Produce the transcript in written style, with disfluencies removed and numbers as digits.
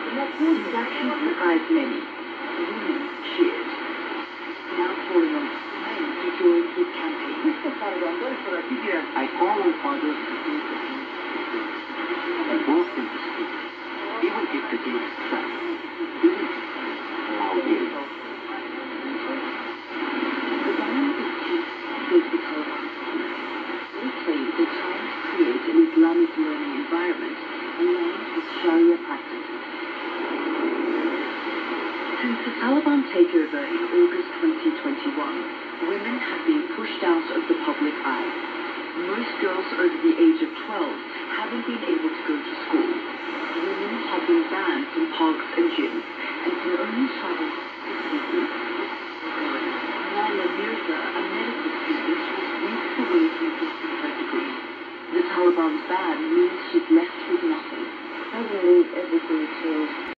His actions surprised many. Women cheered. Now calling on men to join his campaign. I call on fathers to take the lead and walk in the street, even if the gate is shut. Even allow in. The ban is cheap, says the Taliban. They say they're trying to create an Islamic learning environment aligned with Sharia practices. Since the Taliban takeover in August 2021, women have been pushed out of the public eye. Most girls over the age of 12 haven't been able to go to school. Women have been banned from parks and gyms and can only travel distantly. Nala Mirza, a medical student, was weeks away from getting her degree. The Taliban's ban means she's left with nothing. I believe everything changed